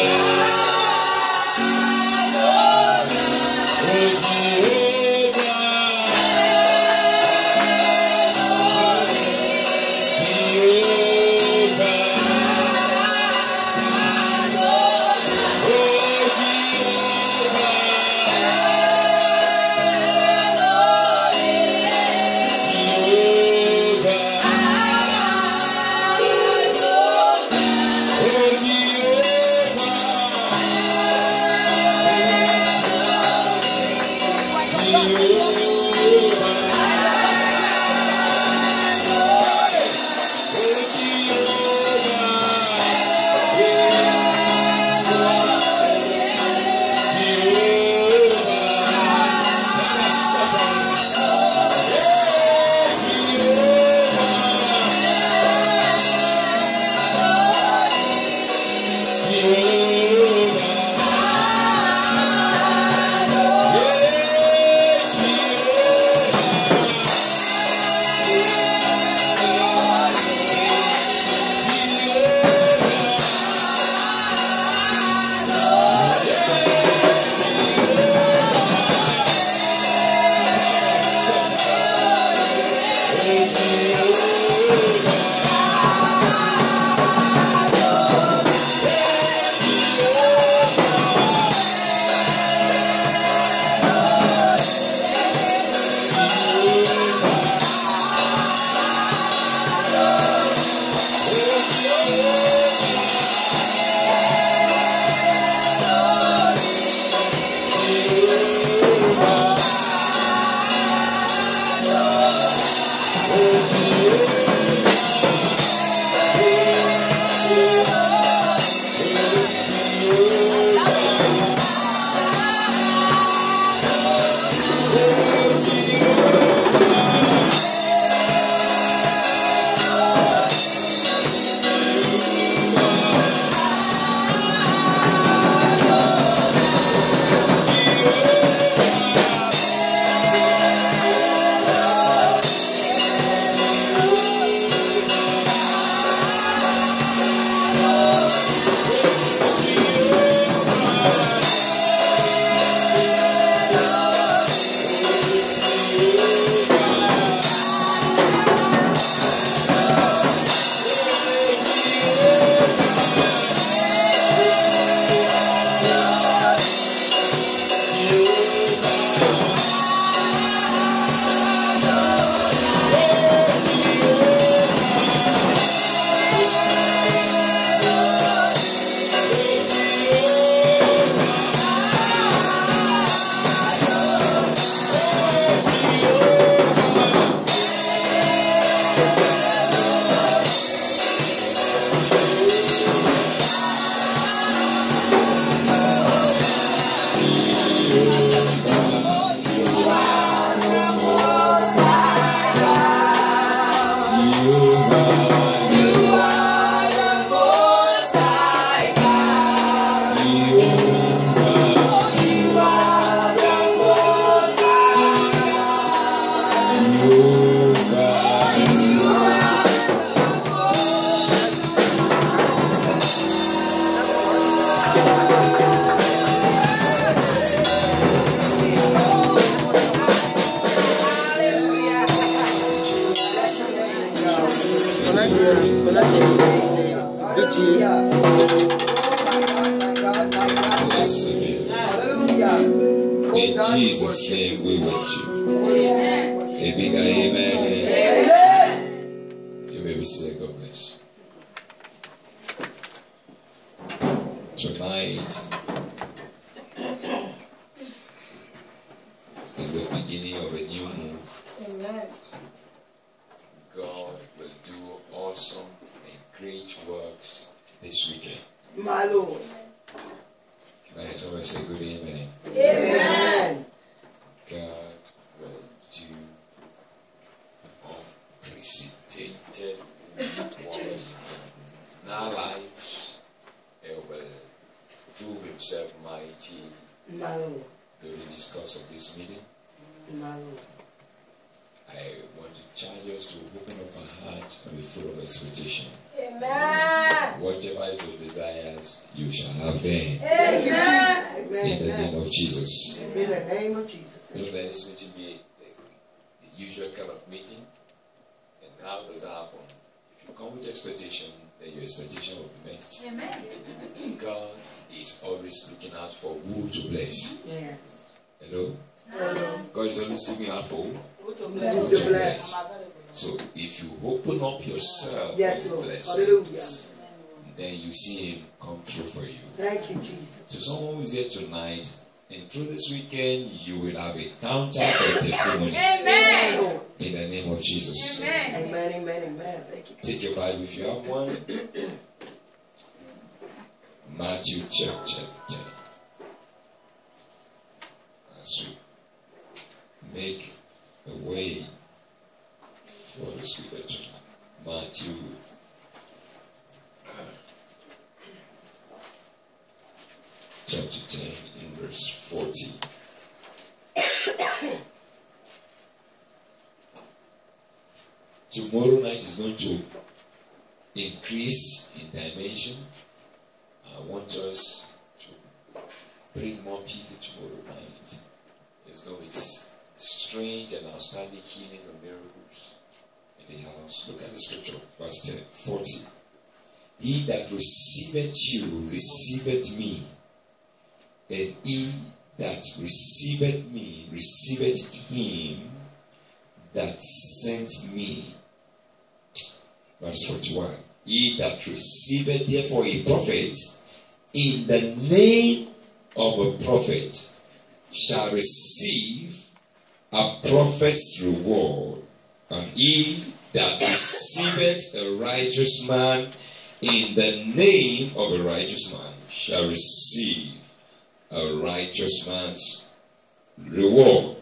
In Jesus' name we worship. A big amen. You may be seated. God bless you. Tonight is the beginning of a new move. Amen. God will do awesome and great works this weekend. My Lord. Can I hear someone say good amen? Amen. God will do unprecedented wonders in our lives. He will prove himself mighty My Lord. during this course of this meeting. My Lord. I want to charge us to open up our hearts and be full of expectation. Amen. Whatever is your desires, you shall have them. Thank you, Amen. Jesus. Amen. In the name of Jesus. In the name of Jesus. Thank Don't you. let this meeting be the usual kind of meeting. And how does that happen? If you come with expectation, then your expectation will be met. Amen. God is always looking out for who to bless. Yes. Hello? Hello. God is always looking out for who Who to to bless? bless. So if you open up yourself Yes, for Lord. blessings, then you see Him come through for you. Thank you, Jesus. To someone who is here tonight, and through this weekend, you will have a counter for a testimony. Amen. Lord. In the name of Jesus. Amen. Amen, amen, amen. Thank you. Take your Bible if you have one. Matthew chapter 10. As we make a way for the Spirit tonight. Matthew chapter 10 in verse 40. Tomorrow night is going to increase in dimension. I want us to bring more people tomorrow night. It's going to be strange and outstanding healings and miracles in the house. Look at the scripture, verse 10, 40. He that receiveth you receiveth me, and he that receiveth me receiveth him that sent me. Verse 41. He that receiveth therefore a prophet in the name of a prophet shall receive a prophet's reward, and he that receiveth a righteous man in the name of a righteous man shall receive a righteous man's reward.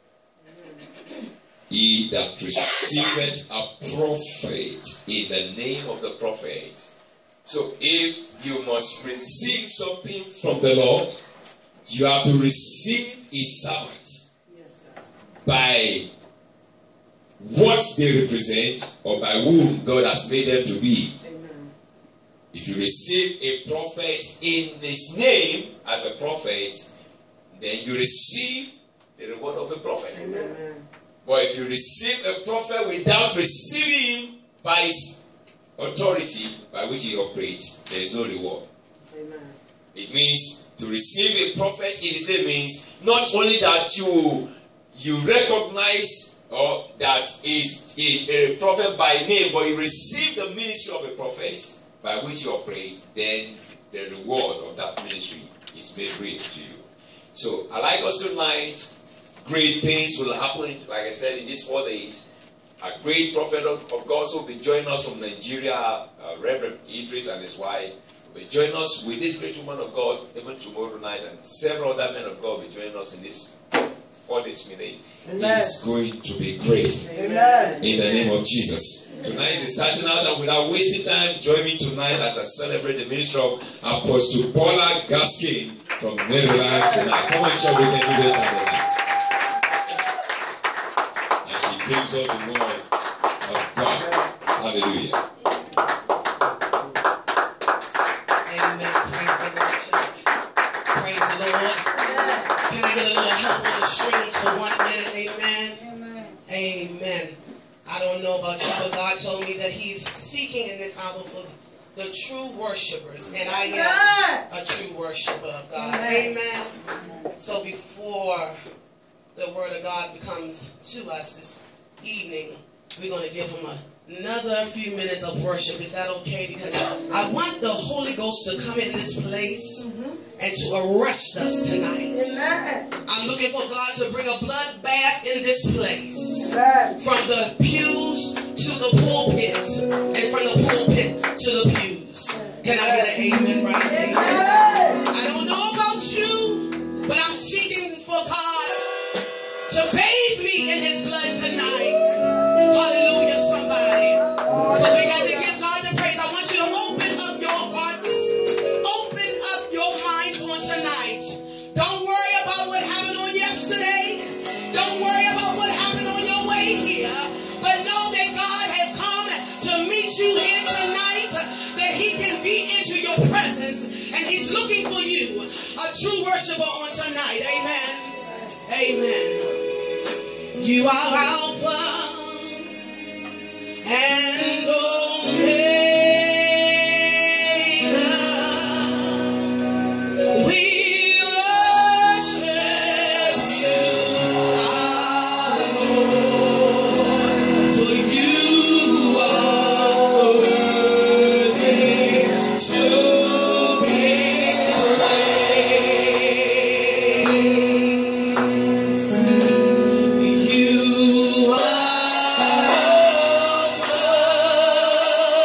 He that receiveth a prophet in the name of the prophet. So if you must receive something from the Lord, you have to receive His servant Yes, God. by what they represent or by whom God has made them to be. Amen. If you receive a prophet in His name as a prophet, then you receive the reward of a prophet. Amen. But if you receive a prophet without receiving him by his authority by which he operates, there is no reward. Amen. It means to receive a prophet in his name means not only that you recognize or that is a prophet by name, but you receive the ministry of a prophet by which he operates, then the reward of that ministry is made real to you. So I like us tonight. Great things will happen, like I said, in these 4 days. A great prophet of God will be joining us from Nigeria, Reverend Idris and his wife, will be joining us with this great woman of God even tomorrow night, and several other men of God will be joining us in this 4 days meeting. It's going to be great. Amen. In the name of Jesus. Tonight is starting out, and without wasting time, join me tonight as I celebrate the ministry of Apostle Paula Gaskin from Maryland tonight. Come on, church, we can do better than that. Brings us the word of God. Hallelujah. Amen. Praise the Lord, church. Praise the Lord. Can I get a little help on the strings for 1 minute? Amen. Amen. I don't know about you, but God told me that He's seeking in this hour for the true worshipers, and I am a true worshiper of God. Amen. So before the word of God comes to us this evening, we're going to give Him another few minutes of worship. Is that okay? Because I want the Holy Ghost to come in this place and to arrest us tonight. I'm looking for God to bring a bloodbath in this place. From the pews to the pulpit, and from the pulpit to the pews. Can I get an amen right there? I don't know about you, but I'm seeking for God to bathe me in His blood tonight. Hallelujah, somebody. So we got to give God the praise. I want you to open up your hearts, open up your minds on tonight. Don't worry about what happened on yesterday. Don't worry about what happened on your way here. Amen. You are Alpha and Omega. We worship you, our Lord, for you are worthy to be praised. You are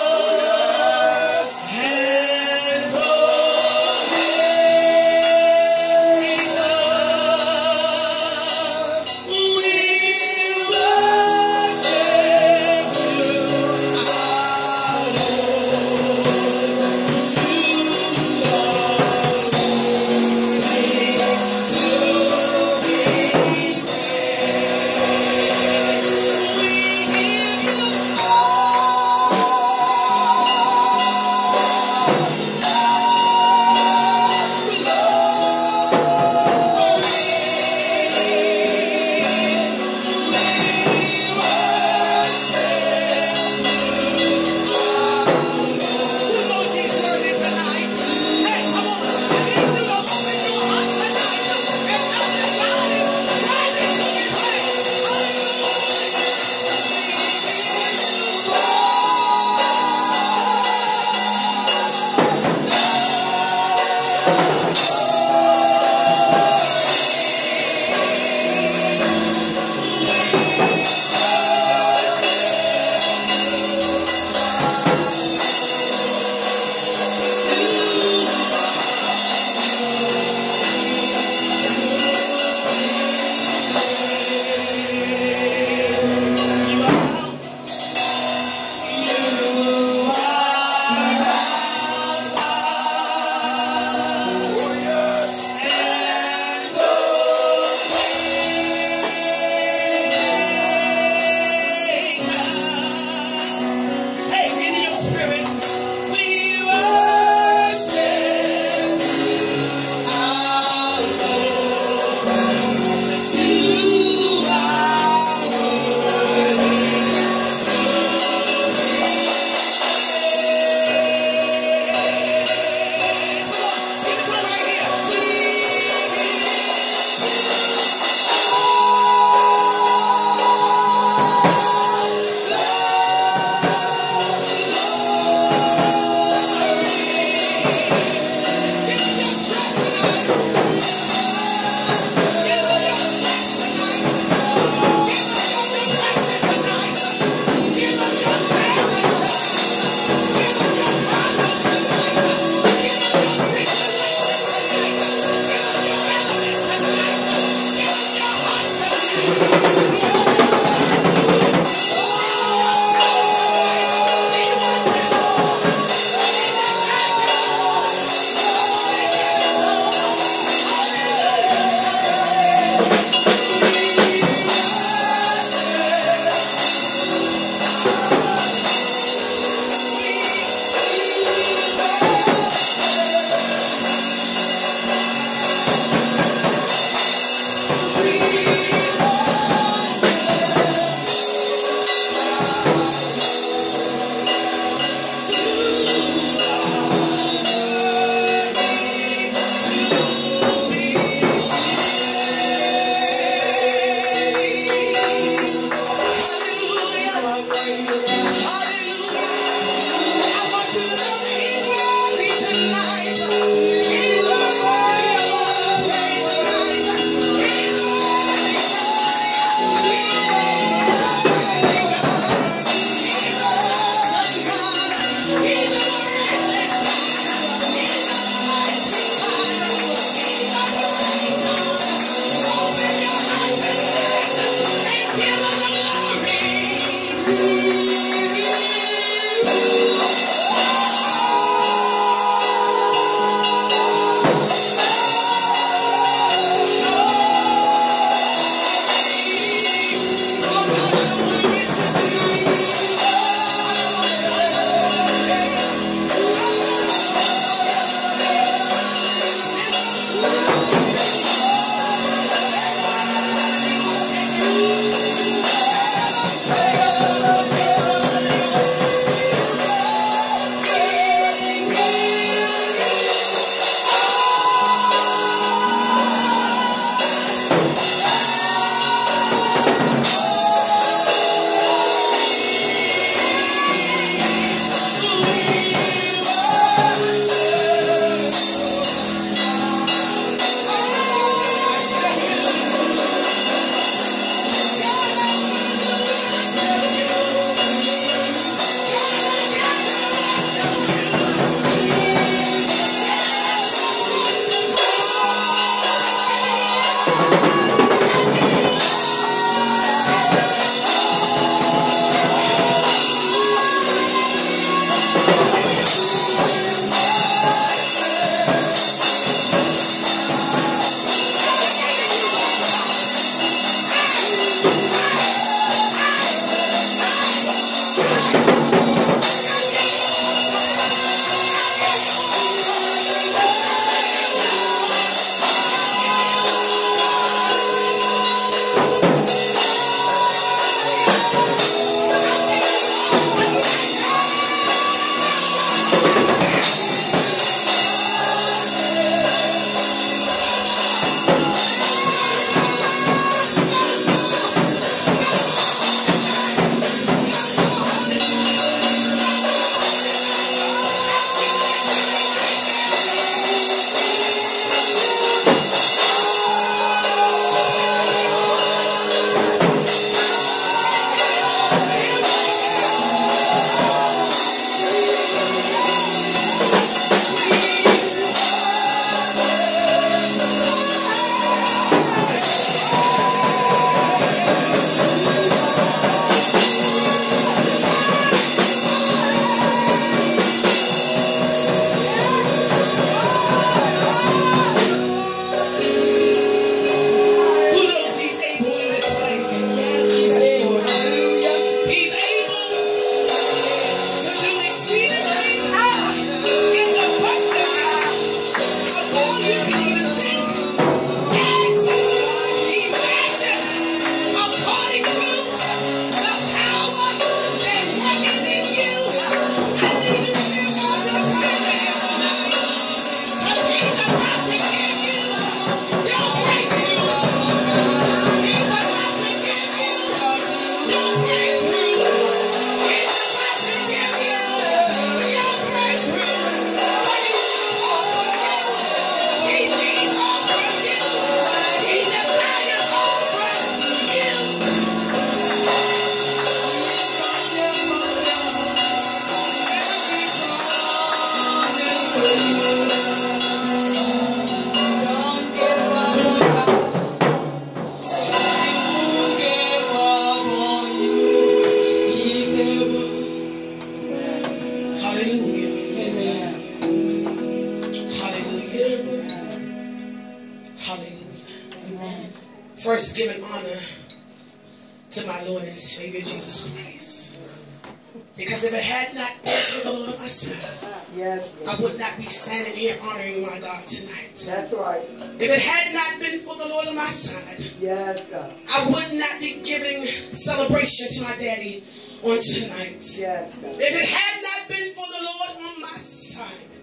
first giving honor to my Lord and Savior Jesus Christ. Because if it had not been for the Lord on my side, Yes. I would not be standing here honoring my God tonight. That's right. If it had not been for the Lord on my side, Yes, God. I would not be giving celebration to my daddy on tonight. Yes, God. If it had not been for the Lord on my side,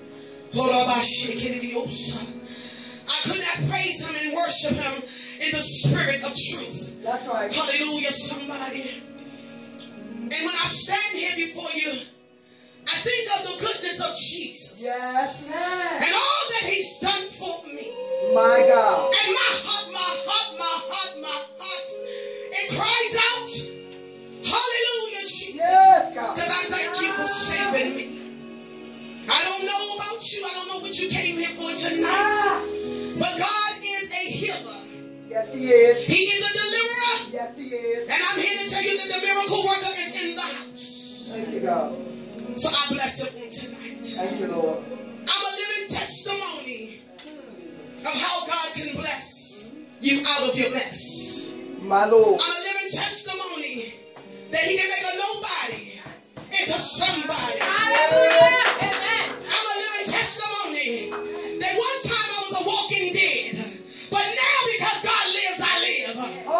I could not praise him and worship him in the spirit of truth. That's right. Hallelujah, somebody. And when I stand here before you, I think of the goodness of Jesus. Yes. And all that he's done for me. My God. And my heart, it cries out, hallelujah, Jesus. Yes, God. Because I thank you for saving me. I don't know about you. I don't know what you came here for tonight. But God is a healer. Yes, he is. He is a deliverer. Yes, he is. And I'm here to tell you that the miracle worker is in the house. Thank you, God. So I bless him on tonight. Thank you, Lord. I'm a living testimony of how God can bless you out of your mess. My Lord. I'm a living testimony that he can make a nobody into somebody. Hallelujah. Amen. I'm a living testimony that one time I was a walking dead, but now because God lives, I live.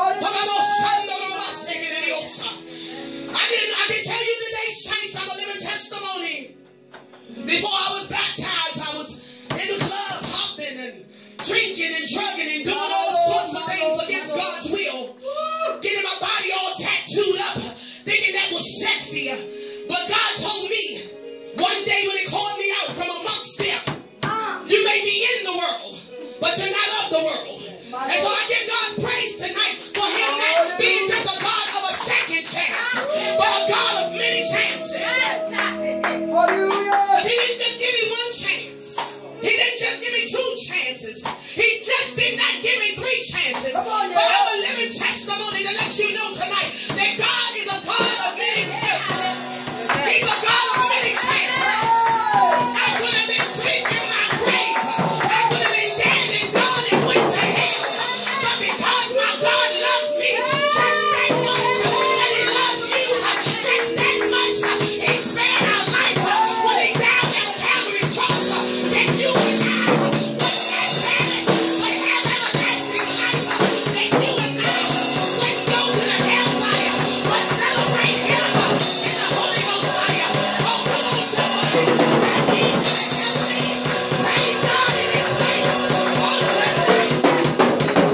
I can tell you today, saints, I'm a living testimony. Before I was baptized, I was in the club hopping and drinking and drugging and doing all sorts of things against God's will. Getting my body all tattooed up, thinking that was sexy. But God told me one day when he called me out from amongst them, you may be in the world, but you're not of the world. And so I give God praise tonight for him not being just a God of a second chance, but a God of many chances. Hallelujah. Because he didn't just give me one chance. He didn't just give me two chances. He just did not give me three chances. Come on, But yeah. I'm a living testimony to let you know tonight that God is a God of many chances. He's a God of many chances. I could have been asleep in my grave. I could have been dead and gone and went to hell. But because my God loves me just that much, and he loves you just that much, he spared our life when he died on Calvary's cross. That you and I would not perish, but have everlasting life. That you and I wouldn't go to the hellfire, but celebrate him in the Holy Ghost fire. Oh, come on, somebody. That means praise God in his face. Oh, tonight.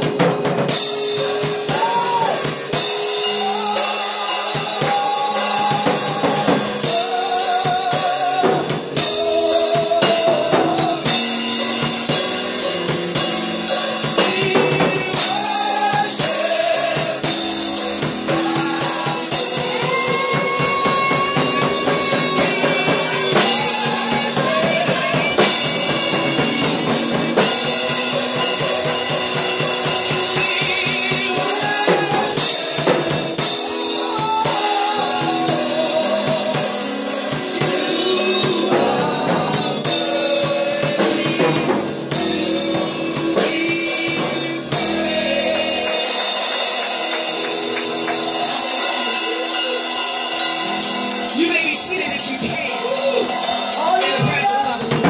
You may be seated if you can in the presence of the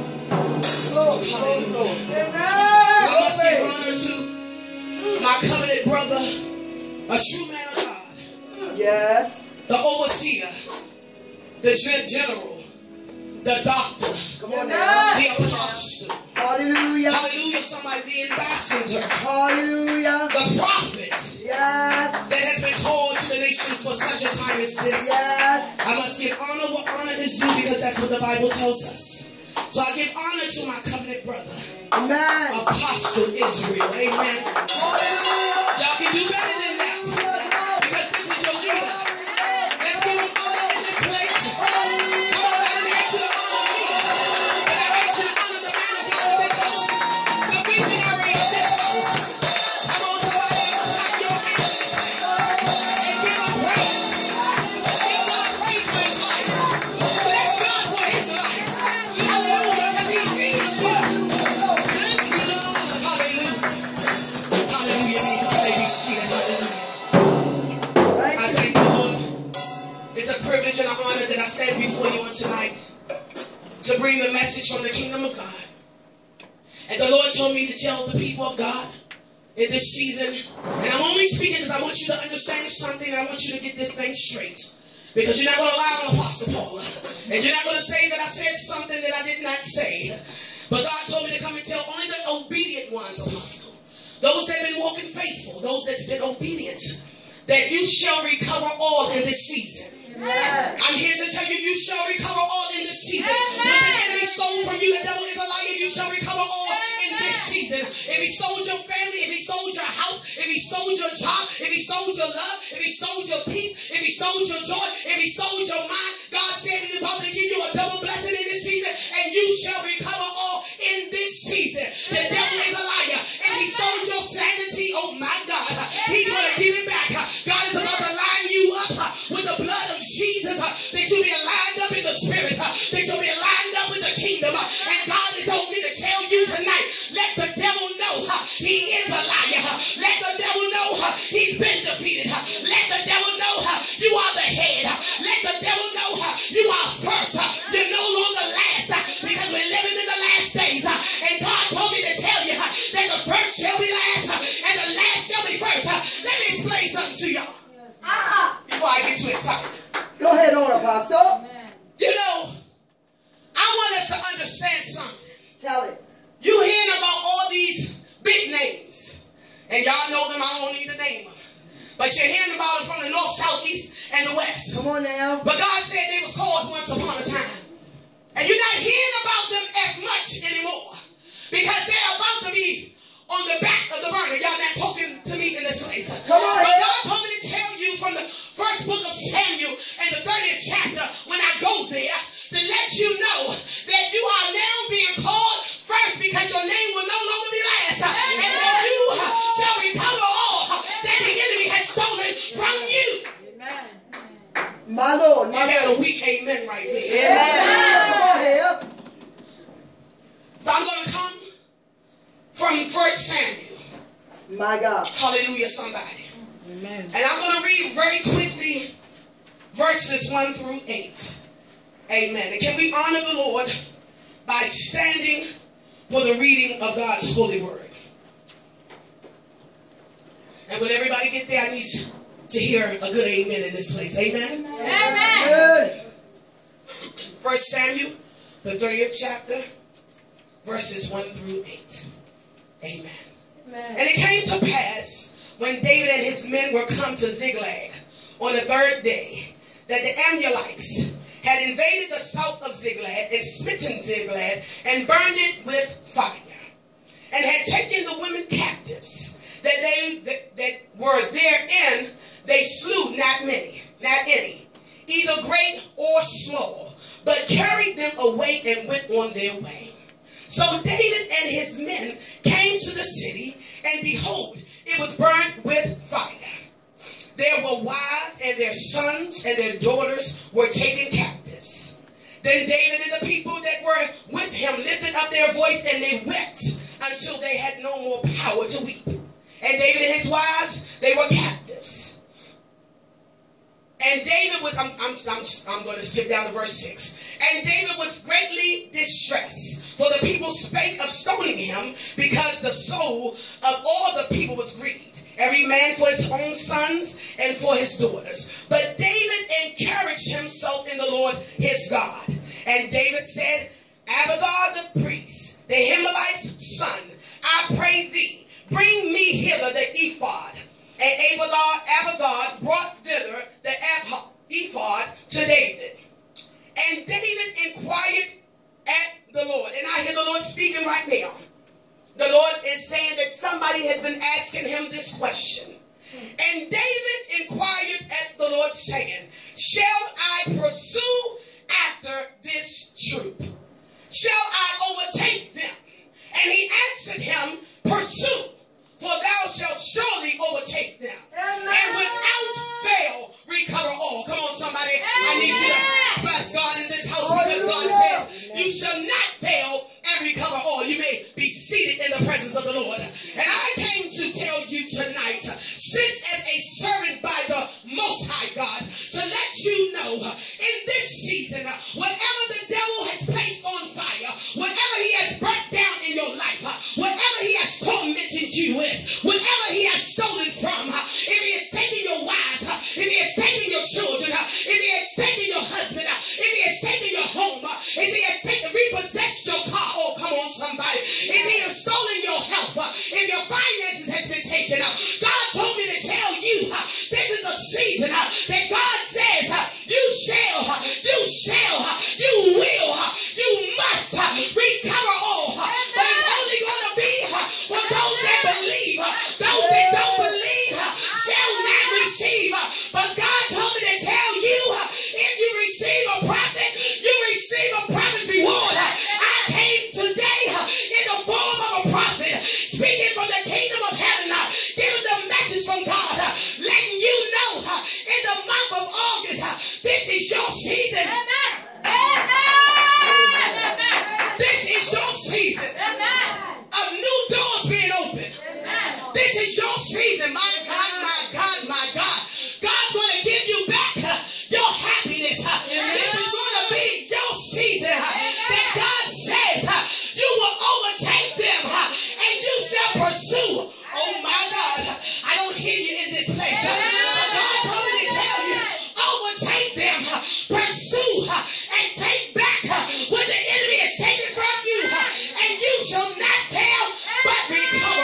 Lord. Hallelujah. I must give honor to my covenant brother, a true man of God, Yes. the overseer, the general, the doctor, Come on now. the apostle. Hallelujah. Hallelujah, somebody, the ambassador, Hallelujah. the prophet Yes. that has been called to the nations for such a time as this. Yes. I must give honor what honor is due because that's what the Bible tells us. So I give honor to my covenant brother, Amen. Apostle Israel. Amen. Hallelujah. Y'all can do better than that because this is your leader. Let's give him honor in this place. Come on, I didn't ask you to honor me, but I asked you to honor the man of God in this house, the visionary of this house. Come on, somebody, clap your hands and give him praise. Give God praise for his life. Bless God for his life. Hallelujah, because he feeds you. Thank you, Lord. Hallelujah. Hallelujah. bring the message from the kingdom of God. And the Lord told me to tell the people of God in this season, and I'm only speaking because I want you to understand something, and I want you to get this thing straight. Because you're not going to lie on Apostle Paul. And you're not going to say that I said something that I did not say. But God told me to come and tell only the obedient ones, Apostle. Those that have been walking faithful, those that's been obedient, that you shall recover all in this season. Amen. I'm here to tell you, you shall recover all in this season. Amen. What the enemy stole from you, the devil is a liar. You shall recover all in this season. If he stole your family, if he stole your house, if he stole your job, if he stole your love, if he stole your peace, if he stole your joy, if he stole your mind, God said he's about to give you a double blessing in this season, and you shall recover all in this season. The devil is a liar. If he stole your sanity, oh my God, he's going to give it back. God is about to line you up with the blood of Jesus, that you'll be lined up in the spirit, that you'll be lined up with the kingdom. And God has told me to tell you tonight, let the devil know he is a liar. Let the devil know he's been defeated. Let the devil know you are the head. Let the devil know you are first. You're no longer last, because we're living in the last days. And God told me to tell you that the first shall be last and the last shall be first. Let me explain something to y'all before I get too excited. Go ahead on, Apostle. You know, I want us to understand something. Tell it. You hearing about all these big names, and y'all know them, I don't need to name them. But you're hearing about them from the north, south, east, and the west. Come on now. But God said they was called once upon a time. And you're not hearing about them as much anymore, because they're about to be on the back of the burner. Y'all not talking to me in this place. Come on. But God told me to tell you from the first book of Samuel and the 30th chapter, when I go there, to let you know that you are now being called first, because your name will no longer be last. And that you shall recover all that the enemy has stolen from you. Amen. My Lord. I got a weak amen right here. Amen. Come on here. So I'm going to come from 1 Samuel. My God. Hallelujah, somebody. Amen. And I'm going to read very quickly verses 1 through 8. Amen. And can we honor the Lord by standing for the reading of God's holy word? And when everybody get there, I need to hear a good amen in this place. Amen? Amen. 1 Samuel, the 30th chapter, verses 1 through 8. Amen. Amen. And it came to pass, when David and his men were come to Ziklag on the third day, that the Amalekites had invaded the south of Ziklag and smitten Ziklag and burned it with fire, and had taken the women captives. That were therein, they slew not any, either great or small, but carried them away and went on their way. So David and his men came to the city, and behold, it was burned with fire. There were wives, and their sons and their daughters were taken captives. Then David and the people that were with him lifted up their voice, and they wept until they had no more power to weep. And David and his wives, they were captives. And David was, I'm going to skip down to verse 6. And David was greatly distressed, for the people spake of stoning him, because the soul of all the people was grieved, every man for his own sons and for his daughters. But David encouraged himself in the Lord his God. And David said, Abiathar the priest, the Ahimelech's son, I pray thee, bring me hither the ephod. And Abiathar brought thither the ephod to David. And David inquired at the Lord. And I hear the Lord speaking right now. The Lord is saying that somebody has been asking him this question. And David inquired at the Lord, saying, shall I pursue after this troop? Shall I overtake them? And he answered him, pursue, for thou shalt surely overtake them. Amen. And without fail recover all. Come on, somebody. Amen. I need you to bless God in this house, because God says, you shall not fail and recover all. You may be seated in the presence of the Lord. And I came to tell you tonight, sit as a servant by the Most High God, to let you know in this season, whatever the devil has placed on shall not fail, but recover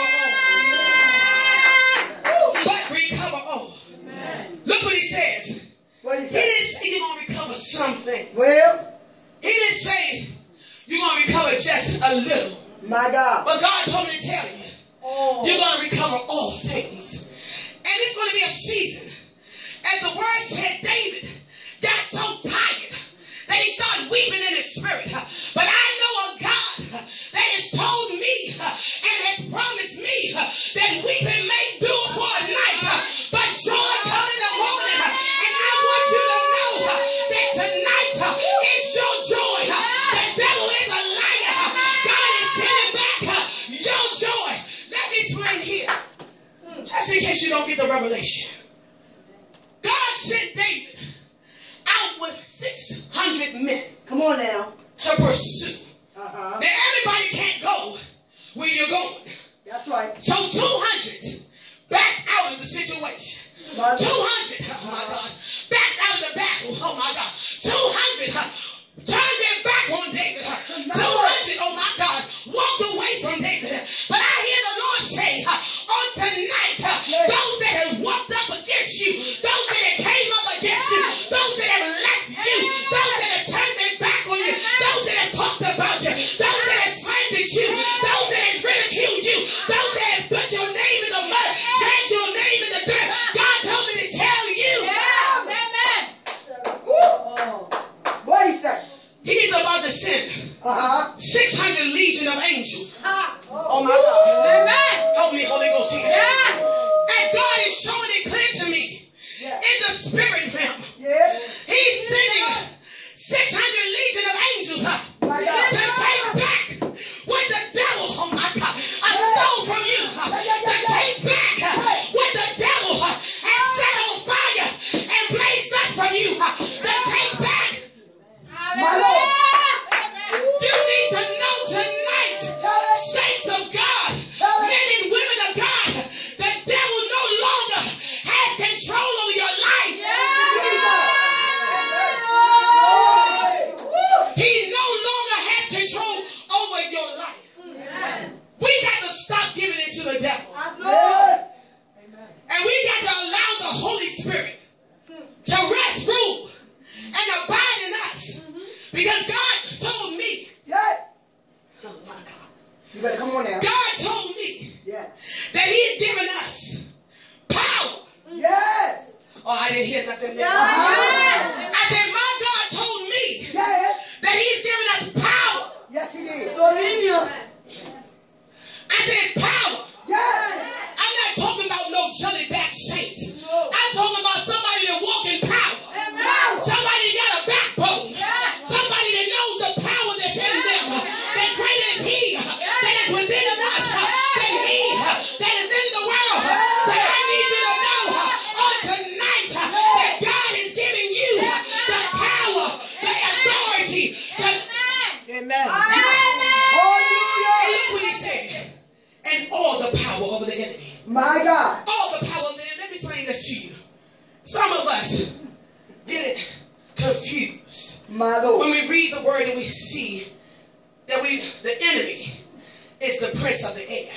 all. But recover all. Look what he says. What he He said? didn't say you're going to recover something. Well, He didn't say you're going to recover just a little. my God. But God told me to tell you, you're going to recover all things. And it's going to be a season. As the word said, David got so tired that he started weeping in his spirit. But I know a God that has told me and has promised me that weeping may do for a night, but joy come in the morning. And I want you to know that tonight is your joy. The devil is a liar. God is sending back your joy. Let me explain here, just in case you don't get the revelation. God sent David out with 600 men Come on now. to pursue. Uh-huh. Now everybody can't go where you're going. That's right. So 200 backed out of the situation. My 200, oh my God, backed out of the battle. Oh my God. 200 turned their back on David. 200, oh my God, walked away from David. But I hear the Lord say on tonight, those that have walked up against you, those that have came up against you, those that have left you, those that have turned their back on you, those that have talked about you, those that have slandered you, those that have ridiculed you, those that have put your name in the mud, dragged your name in the dirt. God told me to tell you. What he said? He's about to send Uh-huh. 600 legion of angels. Oh my God. Help me, Holy Ghost, here. And God is showing it clear to me Yeah. in the spirit realm. Yeah. He's sending 600 legion of angels My God. to take back what the devil, oh my God, stole from you. To take back what the devil had set on fire and blazed up from you. To take back. My Lord. You need to know tonight, saints of God, men and women of God, the devil no longer has control over your life. He no longer has control over your life. We got to stop giving it to the devil. Yes. And we got to allow the Holy Spirit to rest, rule, and abide in us. Because God told me, Yes. oh my God, You better come on now. God told me Yeah. that He's given us power. Yes. Oh, I didn't hear nothing there. Uh-huh. I said, my God told me Yes. that He's given us power. Yes, he did. I said power. Yes. I'm not talking about no jelly-back saints. I'm talking about somebody that walk in power. Somebody got a backbone. Somebody that knows the power that's in them. That greater is He that is within us than he that is in the world. So I need you to know on tonight that God is giving you the power, the authority to... Amen. And Hallelujah. look what He said. And all the power over the enemy. My God. All the power over the enemy. Let me explain this to you. Some of us get it confused. My Lord. When we read the word and we see that the enemy is the prince of the air.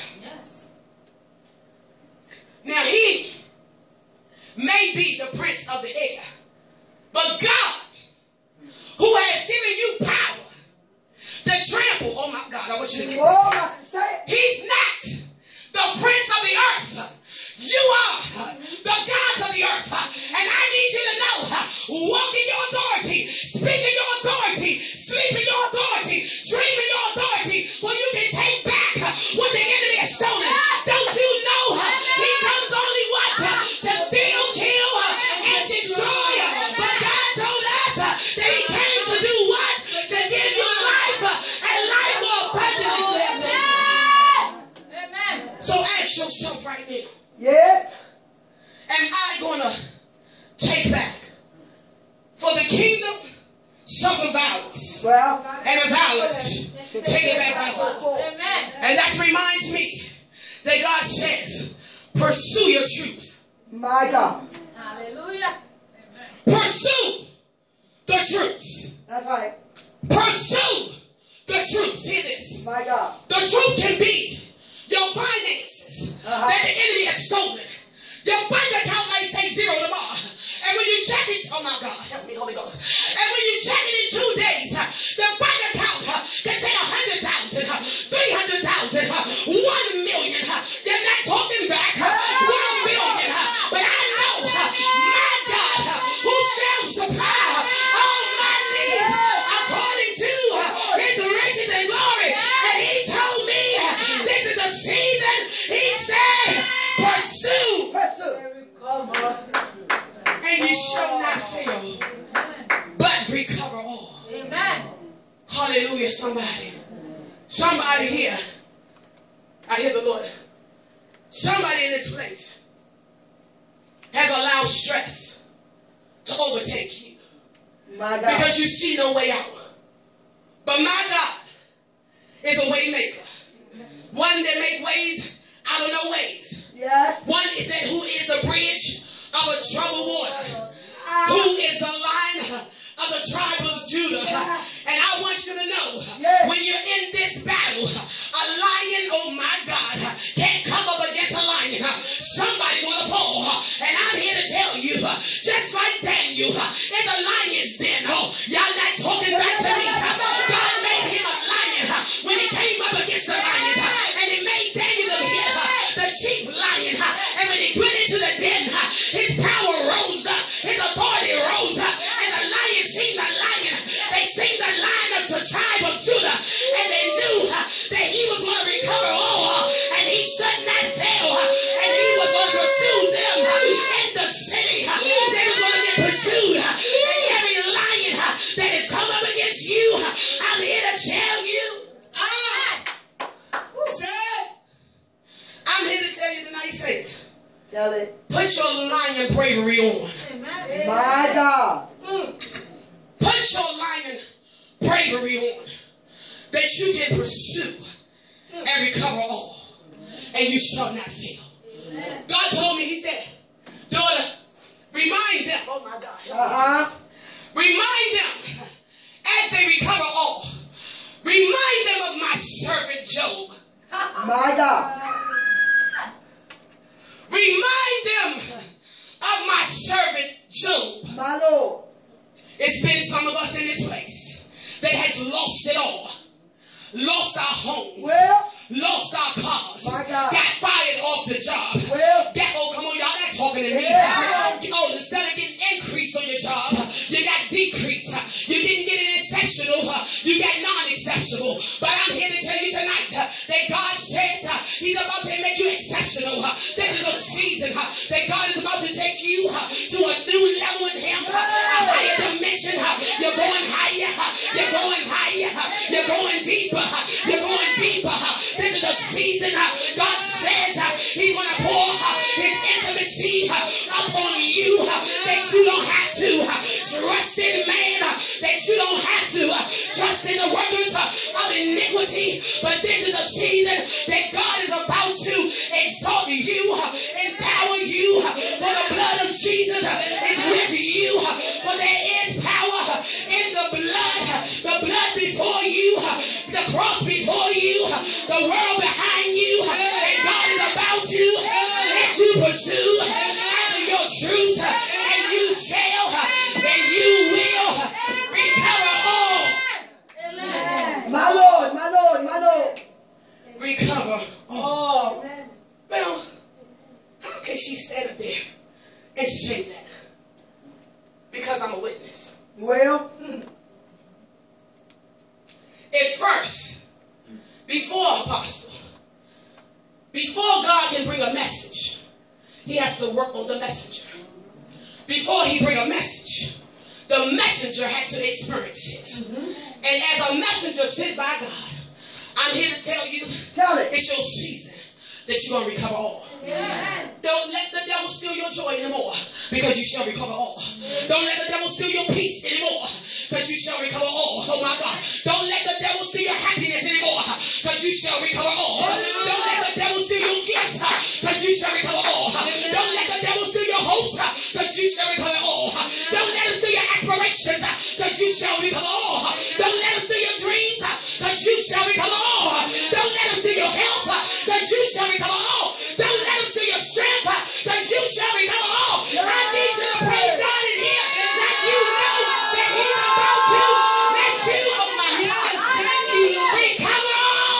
Now he may be the prince of the air, but God, who has given you power to trample, oh my God, I want you to get this. Oh, Master, say it. He's not the prince of the earth. You are the gods of the earth. And I need you to know, walk in your authority, speak in your authority, sleep in your authority, dream in your authority, for you can take back what the enemy has stolen. Don't you know he comes only what? To steal, kill, and destroy. But God told us that he came to do what? To give you life and life more abundantly. So ask yourself right now, Yes. am I going to take back? For the kingdom suffer violence, Well. and the violence take it back by force. And that reminds me that God says, pursue your truth. My God. Pursue the truth. That's right. Pursue The truth, hear this. My God. The truth can be your finances that the enemy has stolen. Your bank account might say zero tomorrow. And when you check it, oh my God, help me, Holy Ghost. And when you check it in 2 days, the bank account can say 100,000, 300,000, 1 million. You're not talking back 1 million. But I know my God who shall supply all my needs according to his riches and glory. And he told me this is the season. He said, pursue. And you shall not fail, but recover all. Amen. Hallelujah, somebody. Somebody here. I hear the Lord. Somebody in this place has allowed stress to overtake you. My God. Because you see no way out. But my God is a way maker. One that makes ways out of no ways. Yes. One that who is the bridge of a troubled water. Who is the Lion of the tribe of Judah. And I want you to know, when you're in this battle, a lion, oh my God, can't come up against a lion. Somebody gonna fall. And I'm here to tell you, just like Daniel in the lion's den, y'all not talking back to me. God made him a lion when he came up against the lions. And he made Daniel the chief lion. And when he went into the den, his power rose up, his authority rose up, and the lion seen the lion. They seen the lion of the tribe of Judah, and they knew that he was going to recover all, and he should not fail, and he was going to pursue them in the city. They was going to get pursued, and every lion that has come up against you, I'm here to tell you. I'm here to tell you tonight, saints. Tell it. Put your lion bravery on. Amen. My God. Put your lion bravery on, that you can pursue and recover all, and you shall not fail. God told me, he said, daughter, remind them, oh my God, remind them as they recover all. Remind them of my servant Job. My God. Remind them of my servant Job. My Lord. It's been some of us in this place that has lost it all. Lost our homes. Lost our cars. My God. Got fired off the job. Come on, y'all not talking to me. Instead of getting increase on your job, you got decrease. You didn't get an exceptional, you got non-exceptional. But I'm here to tell you tonight that God says he's about to make you exceptional. This is a season that God is about to take you to a new level in him, a higher dimension. You're going higher. You're going higher. You're going deeper. You're going deeper. This is a season God says he's going to pour his intimacy up on you, that you don't have to trust in man, that you don't have to trust in the workers of iniquity. But this is a season that God is about to exalt you, empower you, for the blood of Jesus is with you, for there is power in the blood before you, the cross before you, the world behind you, and God is about to let you pursue after your truth, and you shall and you will recover all. My Lord, my Lord, my Lord. Recover all. Well, how can she stand up there and say that? Because I'm a witness. Well, At first, before apostle, before God can bring a message, he has to work on the messenger. Before he bring a message, the messenger had to experience it. And as a messenger sent by God, I'm here to tell you, it's your season that you're going to recover all. Don't let the devil steal your joy anymore, because you shall recover all. Don't let the devil steal your peace anymore, because you shall recover all. Oh my God. Don't let the devil steal your happiness anymore, because you shall recover all. Don't let the devil steal your gifts, because you shall recover all. Don't let the devil steal your hopes, because you shall recover all. Don't let him steal your aspirations, because you shall recover all. Don't let him steal your dreams, because you shall recover all. Don't let them see your health, because you shall recover all. Don't let them see your strength, because you shall recover all. I need you to praise God in here, that you know that he's about to let you, oh my God, recover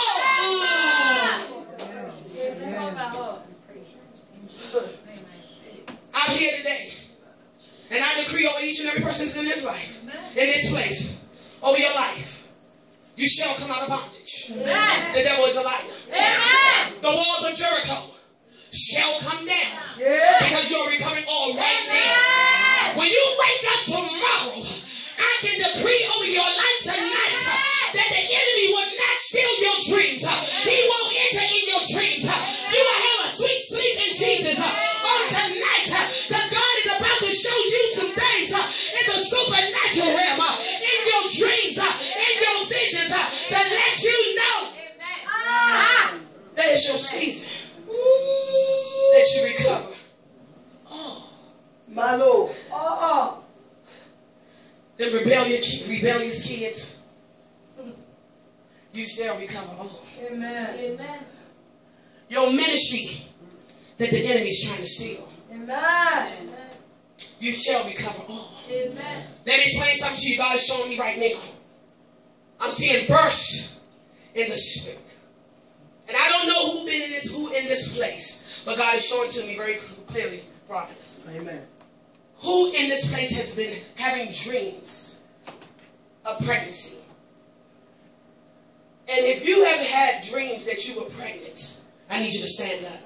all. I'm here today, and I decree over each and every person in this life, in this place, over your life, you shall come out of bondage. Amen. The devil is a liar. Amen. The walls of Jericho shall come down, because you're recovering all right now. When you wake up tomorrow, I can decree over your life tonight that the enemy will not steal your dreams. He won't enter in your dreams. You will have a sweet sleep in Jesus on tonight, because God is about to show you some things in the supernatural realm, in your dreams, in your visions, to let you know that it's your season that you recover. Oh, my Lord. the rebellious kids, you shall recover all. Amen. Amen. Your ministry that the enemy's trying to steal, Amen. you shall recover all. Amen. Let me explain something to you. God is showing me right now. I'm seeing bursts in the spirit. And I don't know who in this place, but God is showing to me very clearly, prophets. Amen. Who in this place has been having dreams of pregnancy? And if you have had dreams that you were pregnant, I need you to stand up.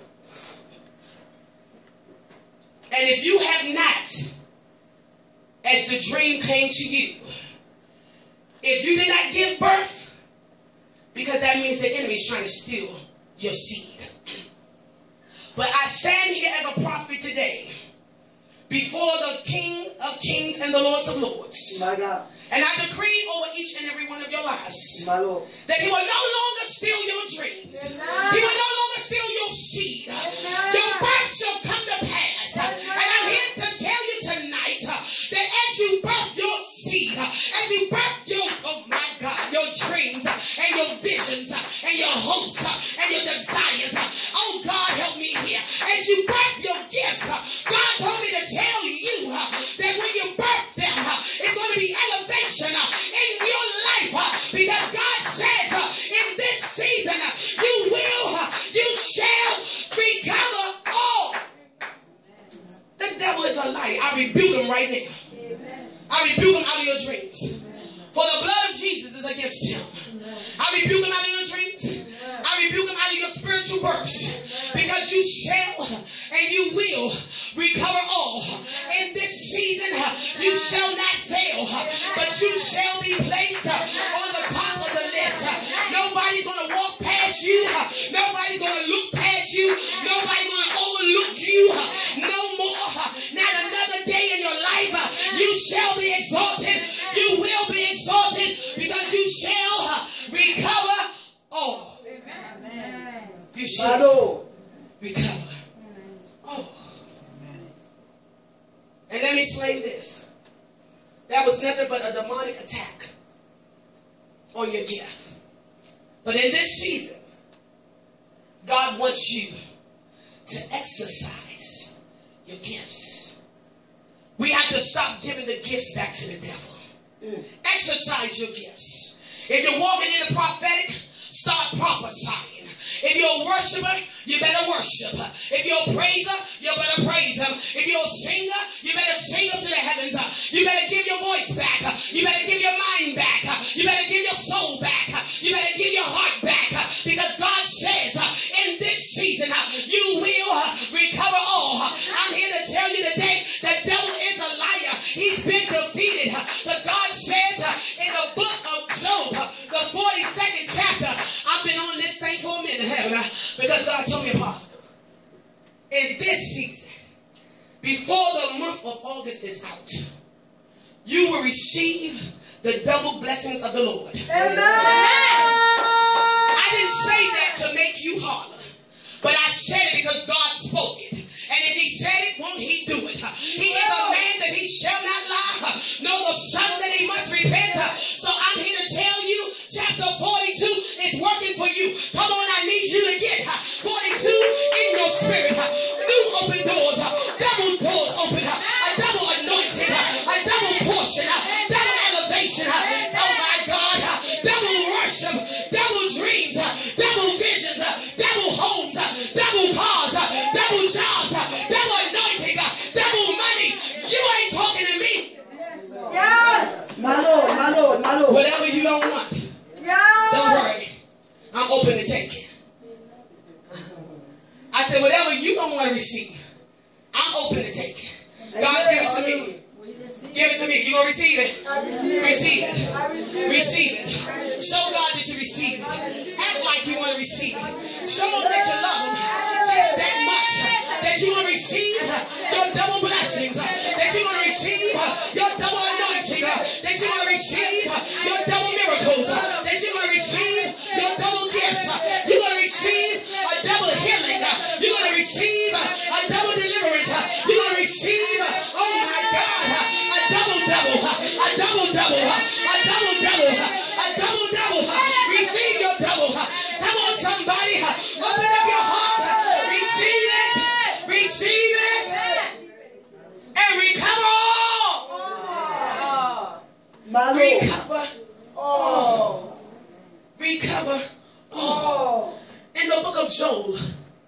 And if you have not, as the dream came to you, if you did not give birth, because that means the enemy is trying to steal your seed. But I stand here as a prophet today before the King of Kings and the Lords of Lords. My God. And I decree over each and every one of your lives My Lord. that he will no longer steal your dreams. Amen. He will no longer steal your seed. Amen. Your birth shall come to pass. Amen. And I'm here to tell you tonight that as you birth your seed, as you birth your, oh my God, your dreams and your visions and your hopes and your desires, oh God, help me here. As you birth your gifts, God told me to tell you that when you birth them, it's going to be elevation in your life, because God says in this season, you shall recover all. The devil is a liar. I rebuke him right now. I rebuke him out of your dreams. For the blood of Jesus is against him. I rebuke him out of your dreams. I rebuke him out of your spiritual births. Because you shall and you will recover all. In this season, you shall not fail, but you shall be placed on the top of the list. Nobody's going to walk past you. Nobody's going to look past you. Nobody's going to overlook you no more. Not another day in your life. You shall be exalted. You will be exalted, because you shall recover all. Amen. You My shall Lord. recover all. And let me explain this. That was nothing but a demonic attack on your gift. But in this season, God wants you to exercise your gifts. We have to stop giving the gifts back to the devil. Exercise your gifts. If you're walking in the prophetic, start prophesying. If you're a worshiper, you better worship. If you're a praiser, you better praise him. If you're a singer, you better sing up to the heavens. You better give your voice back. You better give your mind back. You better give your soul back. You better give your heart back. Because God says in this season, you will recover all. I'm here to tell you today, the devil is a liar. He's been defeated. Because God says in the book of Job, the 42nd chapter, I've been on this thing for a minute, haven't I? Because God told me, Apostle, in this season, before the month of August is out, you will receive the double blessings of the Lord. Amen. I didn't say that to make you holler, but I said it because God spoke it. And if he said it, won't he do it? He is a man that he shall not lie, nor the son that he must repent. So I'm here to tell you, chapter 42 said, whatever you don't want to receive, I'm open to take it. God, give it to me. Give it to me. You going to receive it? Receive it. Receive it. Show God that you receive it. Act like you want to receive it. Show him that you love him just that much. That you want to receive your double blessings. That you want to receive your double anointing. That you want to receive your double miracles. That you want to receive your double gifts. You're going to receive a double healing. You're going to receive a double deliverance. You're going to receive, oh my God, a double, a double, a double, a double. Receive your double. Come on, somebody. Open up your heart. Receive it. Receive it. And recover all. Recover all. Recover all. In the book of Joel,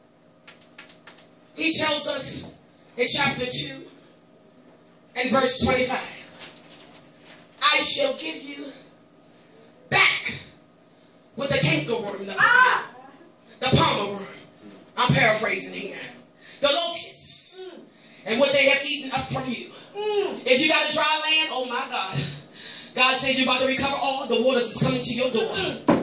he tells us in chapter 2 and verse 25, I shall give you back with the cankerworm, the palmer worm. I'm paraphrasing here. The locusts and what they have eaten up from you. If you got a dry land, oh my God. God said you're about to recover all. The waters is coming to your door.